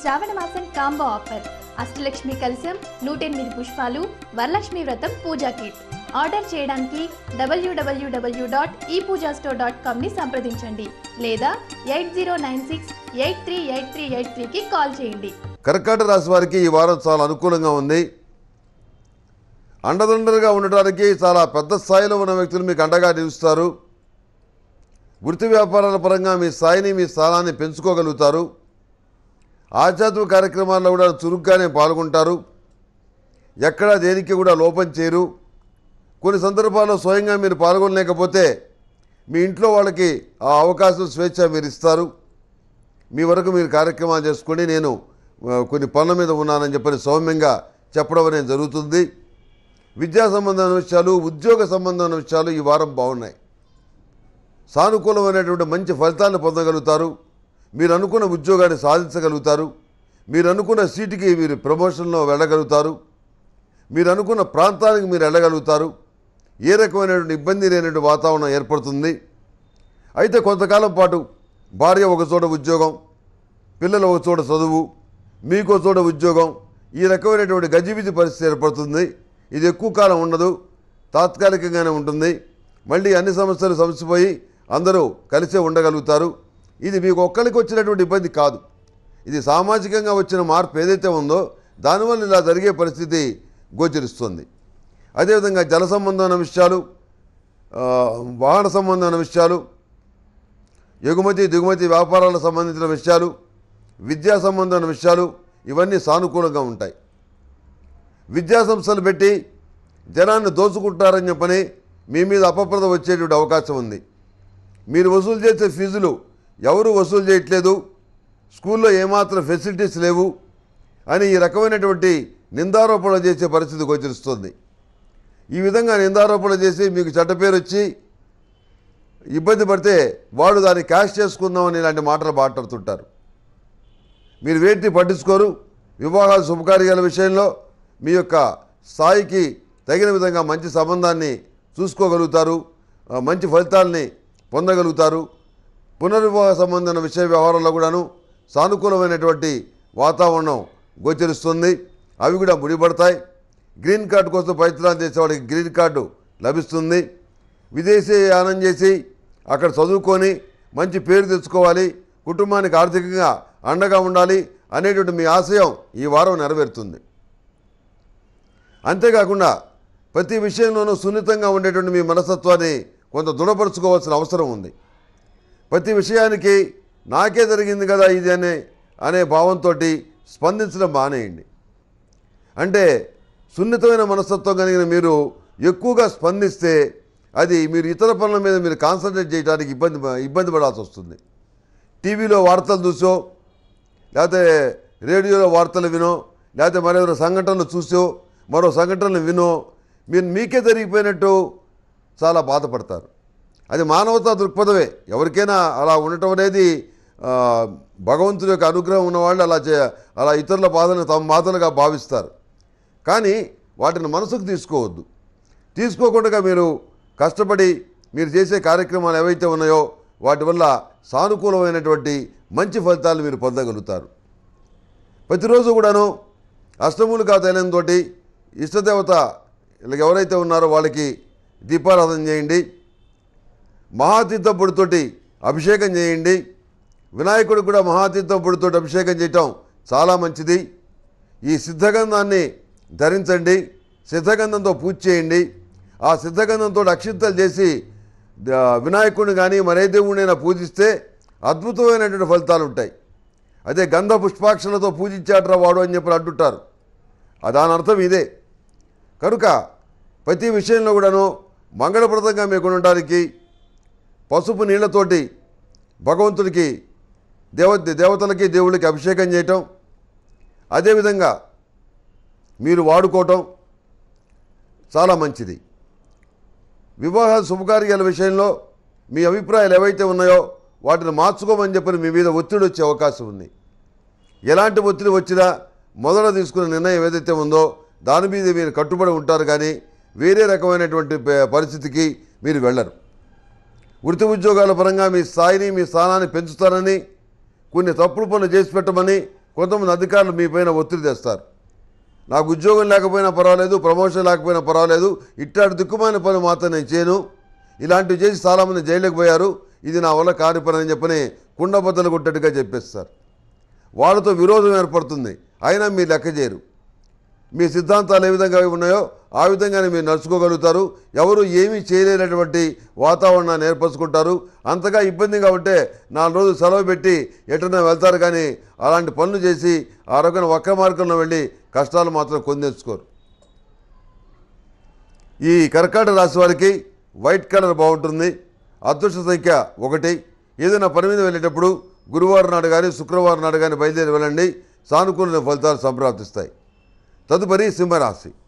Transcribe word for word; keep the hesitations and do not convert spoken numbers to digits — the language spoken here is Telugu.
శ్రావణ మాసం కాంబో ఆఫర్ అష్టలక్ష్మి కలశం నూట ఎనిమిది పుష్పాలు వరలక్ష్మి వ్రతం పూజా కిట్ ఆర్డర్ చేయడానికి డబ్ల్యూడబ్ల్యూడబ్ల్యూ డాట్ ఈ పూజా స్టోర్ డాట్ కామ్ ని సంప్రదించండి లేదా eight zero nine six eight three eight three eight three కి కాల్ చేయండి. కర్కాటక రాశి వారికి ఈ వారం చాలా అనుకూలంగా ఉంది. అండదండలుగా ఉండటానికి చాలా పెద్ద స్థాయిలో ఉన్న వ్యక్తులు మీకు అండగా నిలుస్తారు. వృత్తి వ్యాపారాల పరంగా మీ స్థాయిని మీ స్థానాన్ని పెంచుకోగలుగుతారు. ఆధ్యాత్మిక కార్యక్రమాల్లో కూడా చురుగ్గానే పాల్గొంటారు. ఎక్కడా దేనికి కూడా లోపం చేయరు. కొన్ని సందర్భాల్లో స్వయంగా మీరు పాల్గొనలేకపోతే మీ ఇంట్లో వాళ్ళకి ఆ అవకాశం స్వేచ్ఛ మీరు ఇస్తారు. మీ వరకు మీరు కార్యక్రమాలు చేసుకొని నేను కొన్ని పనుల మీద ఉన్నానని చెప్పని సౌమ్యంగా చెప్పడం అనేది జరుగుతుంది. విద్యా సంబంధమైన విషయాలు ఉద్యోగ సంబంధమైన విషయాలు ఈ వారం బాగున్నాయి. సానుకూలమైనటువంటి మంచి ఫలితాలను పొందగలుగుతారు. మీరు అనుకున్న ఉద్యోగాన్ని సాధించగలుగుతారు. మీరు అనుకున్న సీటుకి మీరు ప్రమోషన్లో వెళ్ళగలుగుతారు. మీరు అనుకున్న ప్రాంతానికి మీరు వెళ్ళగలుగుతారు. ఏ రకమైనటువంటి ఇబ్బంది లేనటువంటి వాతావరణం ఏర్పడుతుంది. అయితే కొంతకాలం పాటు భార్య ఒక చోట ఉద్యోగం, పిల్లలు ఒక చోట చదువు, మీకు ఒక చోట ఉద్యోగం, ఈ రకమైనటువంటి గజిబిజి పరిస్థితి ఏర్పడుతుంది. ఇది ఎక్కువ కాలం ఉండదు, తాత్కాలికంగానే ఉంటుంది. మళ్ళీ అన్ని సమస్యలు సమసిపోయి అందరూ కలిసే ఉండగలుగుతారు. ఇది మీకు ఒక్కరికి వచ్చినటువంటి ఇబ్బంది కాదు. ఇది సామాజికంగా వచ్చిన మార్పు ఏదైతే ఉందో దానివల్ల ఇలా జరిగే పరిస్థితి గోచరిస్తుంది. అదేవిధంగా జల సంబంధమైన విషయాలు, వాహన సంబంధమైన విషయాలు, ఎగుమతి దిగుమతి వ్యాపారాలకు సంబంధించిన విషయాలు, విద్యా సంబంధమైన విషయాలు ఇవన్నీ సానుకూలంగా ఉంటాయి. విద్యా సంస్థలు పెట్టి జనాన్ని దోచుకుంటారని చెప్పని మీ మీద అపప్రద వచ్చేటువంటి అవకాశం ఉంది. మీరు వసూలు చేసే ఫీజులు ఎవరు వసూలు చేయట్లేదు, స్కూల్లో ఏమాత్రం ఫెసిలిటీస్ లేవు అని ఈ రకమైనటువంటి నిందారోపణలు చేసే పరిస్థితి గోచరిస్తుంది. ఈ విధంగా నిందారోపణలు చేసి మీకు చెడ్డ పేరు వచ్చి ఇబ్బంది పడితే వాడు దాన్ని క్యాష్ చేసుకుందామని ఇలాంటి మాటలు మాట్లాడుతుంటారు. మీరు వేటిని పట్టించుకోరు. వివాహాల శుభకార్యాల విషయంలో మీ యొక్క స్థాయికి తగిన విధంగా మంచి సంబంధాన్ని చూసుకోగలుగుతారు. మంచి ఫలితాలని పొందగలుగుతారు. పునర్వివాహ సంబంధమైన విషయ వ్యవహారాల్లో కూడాను సానుకూలమైనటువంటి వాతావరణం గోచరిస్తుంది. అవి కూడా ముడిపడతాయి. గ్రీన్ కార్డు కోసం ప్రయత్నాలు చేసేవాడికి గ్రీన్ కార్డు లభిస్తుంది. విదేశీ యానం చేసి అక్కడ చదువుకొని మంచి పేరు తెచ్చుకోవాలి, కుటుంబానికి ఆర్థికంగా అండగా ఉండాలి అనేటువంటి మీ ఆశయం ఈ వారం నెరవేరుతుంది. అంతేకాకుండా ప్రతి విషయంలోనూ సున్నితంగా ఉండేటువంటి మీ మనస్తత్వాన్ని కొంత దృఢపరచుకోవాల్సిన అవసరం ఉంది. ప్రతి విషయానికి నాకే జరిగింది కదా ఇది అనే అనే భావంతో స్పందించడం మానేయండి. అంటే సున్నితమైన మనస్తత్వం కలిగిన మీరు ఎక్కువగా స్పందిస్తే అది మీరు ఇతర పనుల మీద మీరు కాన్సన్ట్రేట్ చేయడానికి ఇబ్బంది ఇబ్బంది పడాల్సి వస్తుంది. టీవీలో వార్తలు చూసో, లేకపోతే రేడియోలో వార్తలు వినో, లేకపోతే మరెవరో సంఘటనలు చూసో, మరో సంఘటనలు వినో మీరు మీకే జరిగిపోయినట్టు చాలా బాధపడతారు. అది మానవతా దృక్పథమే. ఎవరికైనా అలా ఉండటం అనేది భగవంతుడి యొక్క అనుగ్రహం ఉన్నవాళ్ళు అలా చే అలా ఇతరుల బాధను తమ బాధలుగా భావిస్తారు. కానీ వాటిని మనసుకు తీసుకోవద్దు. తీసుకోకుండా మీరు కష్టపడి మీరు చేసే కార్యక్రమాలు ఏవైతే ఉన్నాయో వాటి వల్ల సానుకూలమైనటువంటి మంచి ఫలితాలు మీరు పొందగలుగుతారు. ప్రతిరోజు కూడాను అష్టమూలికా తైలంతో ఇష్టదేవత ఎవరైతే ఉన్నారో వాళ్ళకి దీపారాధన చేయండి. మహాతీర్థం పొడితోటి అభిషేకం చేయండి. వినాయకుడు కూడా మహాతీర్థం పొడితోటి అభిషేకం చేయటం చాలా మంచిది. ఈ సిద్ధగంధాన్ని ధరించండి. సిద్ధగంధంతో పూజ చేయండి. ఆ సిద్ధగంధంతో అక్షింతలు చేసి వినాయకుడిని కానీ మరే దేవుడినైనా పూజిస్తే అద్భుతమైనటువంటి ఫలితాలు ఉంటాయి. అదే గంధ పుష్పాక్షలతో పూజించాడరా వాడు అని చెప్పి అంటుంటారు. దాని అర్థం ఇదే. కనుక ప్రతి విషయంలో కూడాను మంగళప్రదంగా మీకు ఉండడానికి పసుపు నీళ్లతోటి భగవంతుడికి దేవ దేవతలకి దేవుళ్ళకి అభిషేకం చేయటం, అదేవిధంగా మీరు వాడుకోవటం చాలా మంచిది. వివాహ శుభకార్యాల విషయంలో మీ అభిప్రాయాలు ఏవైతే ఉన్నాయో వాటిని మార్చుకోమని చెప్పి మీ మీద ఒత్తిడి వచ్చే అవకాశం ఉంది. ఎలాంటి ఒత్తిడి వచ్చినా మొదట తీసుకున్న నిర్ణయం ఏదైతే ఉందో దాని మీద మీరు కట్టుబడి ఉంటారు. కానీ వేరే రకమైనటువంటి పరిస్థితికి మీరు వెళ్ళరు. వృత్తి ఉద్యోగాల పరంగా మీ స్థాయిని మీ స్థానాన్ని పెంచుతారని, కొన్ని తప్పుడు పనులు చేసి పెట్టమని, కొంతమంది అధికారులు మీ పైన ఒత్తిడి తెస్తారు. నాకు ఉద్యోగం లేకపోయినా పర్వాలేదు, ప్రమోషన్ లేకపోయినా పర్వాలేదు, ఇట్లాంటి దిక్కుమాలిన పని మాత్రం నేను చేయను, ఇలాంటివి చేసి చాలామంది జైలుకి పోయారు, ఇది నా వల్ల కాని పని అని చెప్పని కుండబద్దలు కొట్టట్టుగా చెప్పేస్తారు. వాళ్ళతో విరోధం ఏర్పడుతుంది, అయినా మీరు లెక్క చేయరు. మీ సిద్ధాంతాలు ఏ విధంగా ఉన్నాయో ఆ విధంగానే మీరు నడుచుకోగలుగుతారు. ఎవరు ఏమీ చేయలేనటువంటి వాతావరణాన్ని ఏర్పరచుకుంటారు. అంతగా ఇబ్బందిగా ఉంటే నాలుగు రోజులు సెలవు పెట్టి ఎటన్నా వెళ్తారు, కానీ అలాంటి పనులు చేసి ఆ రకమైన వక్ర మార్గంలో వెళ్ళి కష్టాలు మాత్రం కొని తెచ్చుకోరు. ఈ కర్కాటక రాశి వారికి వైట్ కలర్ బాగుంటుంది. అదృష్ట సంఖ్య ఒకటి. ఏదైనా పని మీద వెళ్ళేటప్పుడు గురువారం నాడు కానీ శుక్రవారం నాడు కానీ బయలుదేరి వెళ్ళండి. సానుకూల ఫలితాలు సంప్రాప్తిస్తాయి. తదుపరి సింహరాశి.